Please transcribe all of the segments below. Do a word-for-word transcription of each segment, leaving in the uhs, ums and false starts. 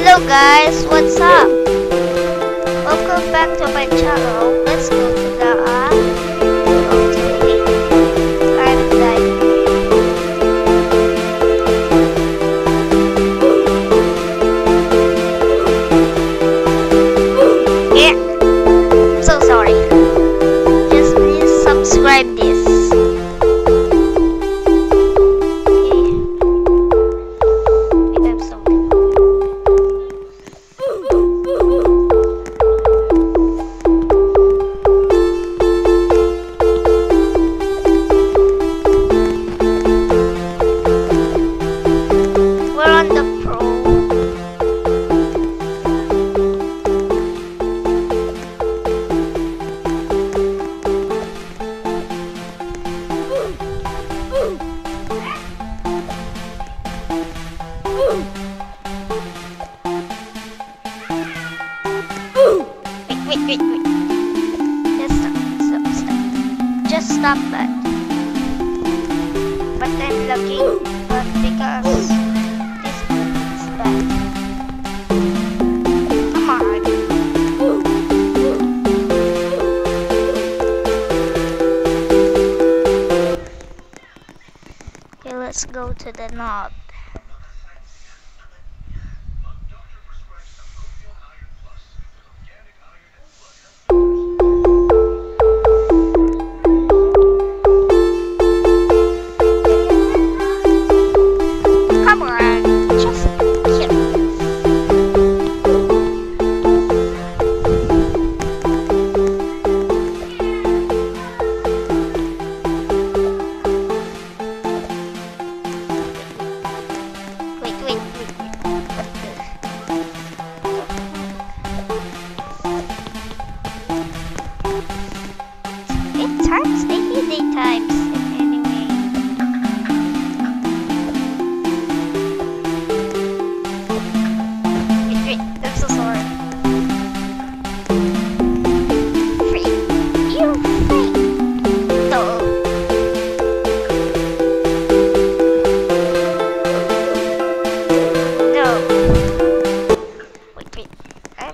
Hello guys, what's up? Welcome back to my channel. Let's go to the app. Okay. I'm like yeah. I'm so sorry. Just please subscribe this. Wait, wait, wait. Just stop, stop, stop. Just stop that. But I'm looking, but because this is bad. Come on. Okay, let's go to the knob. Times, they hit eight times anyway. Wait, wait, I'm so sorry. Free. You free. No. No. Wait, wait. I'm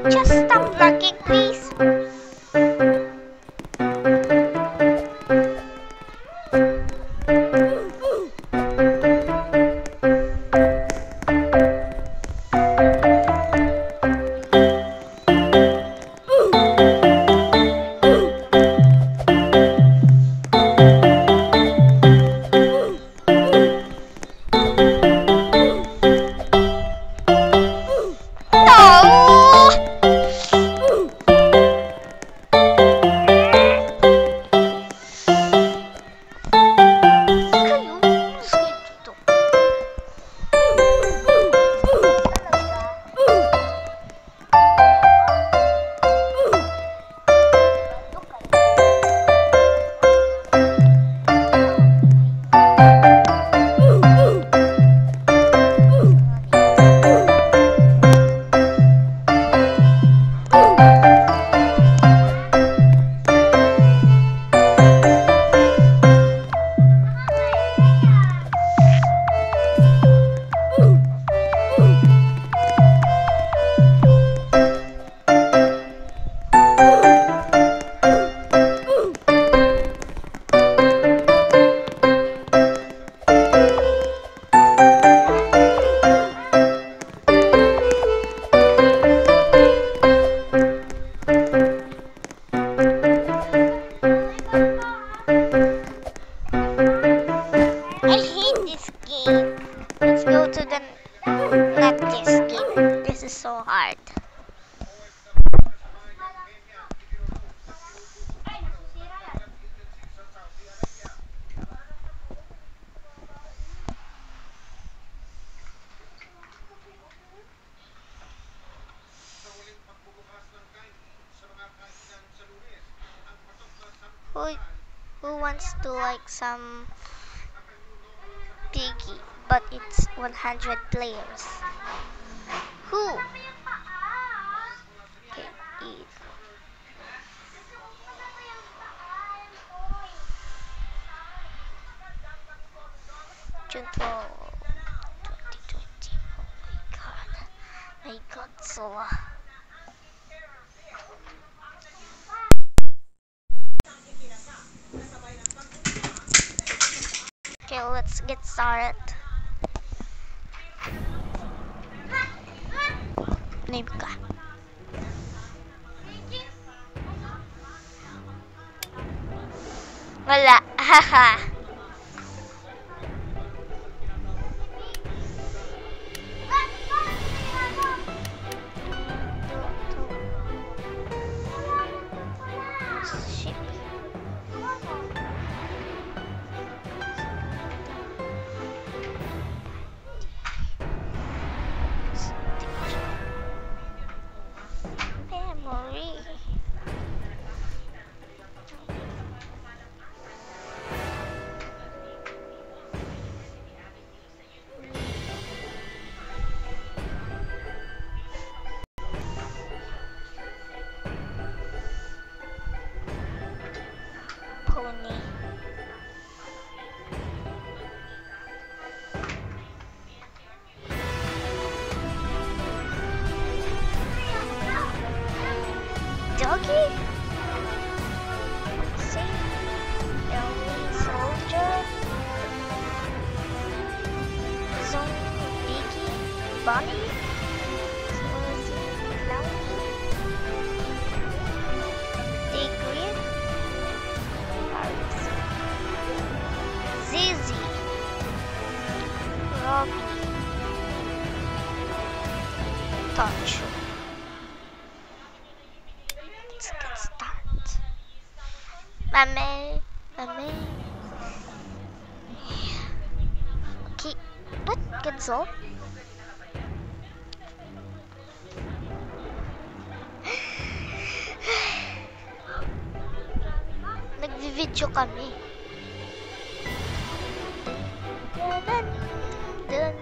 Just stop lagging, please. So hard. Who, who wants to like some piggy, but it's one hundred players. Who can eat? June twelfth, twenty twenty. Oh my god. My Godzilla. Okay, let's get started. Name ka. Wala. Haha. Pony. Doggy? See? Ellie Soldier? Zombie Biggie? Bunny? Touch. Let's get started. Mame, mame. Okay, what? Cancel? Nagvi-video kami. Dun, dun.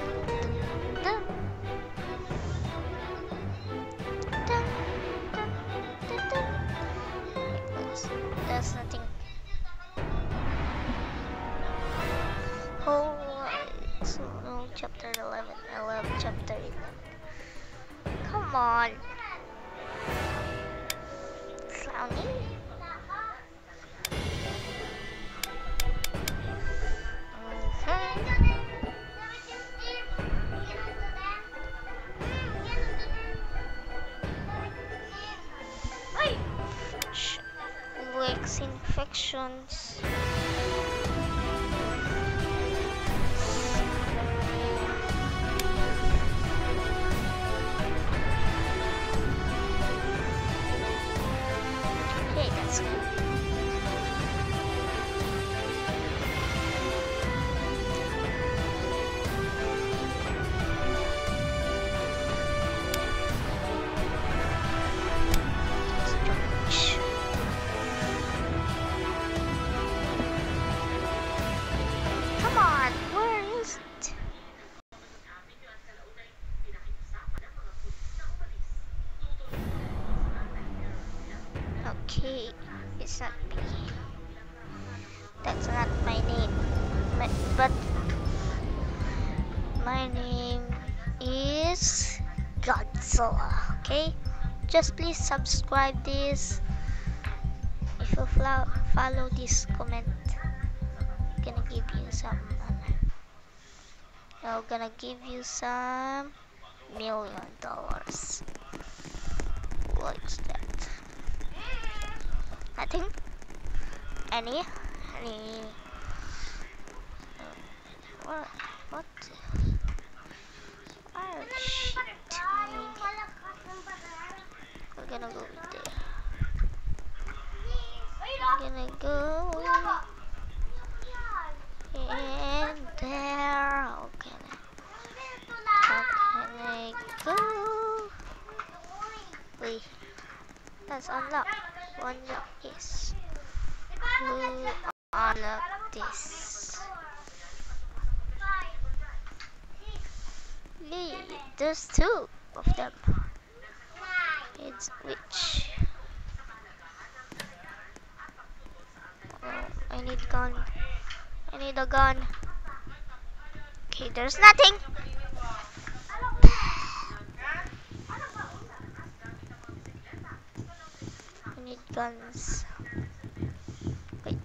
There's nothing. Oh, so no, chapter eleven. I love chapter eleven. Come on. brownie. Okay. Works infections. Okay, that's good. Come on, where is it? Okay, it's not me. That's not my name. My, but my name is Godzilla. Okay, just please subscribe this. If you flo follow this comment, I'm gonna give you some. I'm gonna give you some million dollars. What's that? I think any any uh, what what oh shit. We're gonna go there. We're gonna go in there. Okay. How can I go? Wait, let's unlock. Unlock this. We'll unlock this. Yay, there's two of them. It's which? Oh, I need gun. I need a gun. Okay, there's nothing. I need guns. Wait.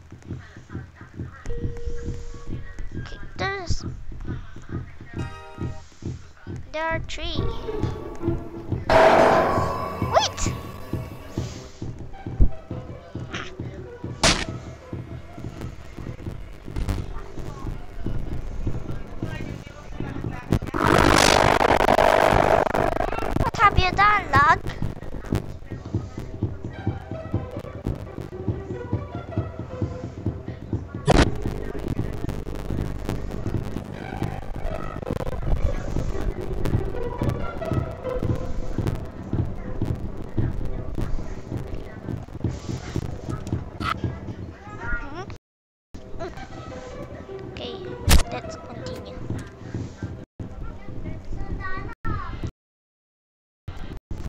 Okay, there's there are three.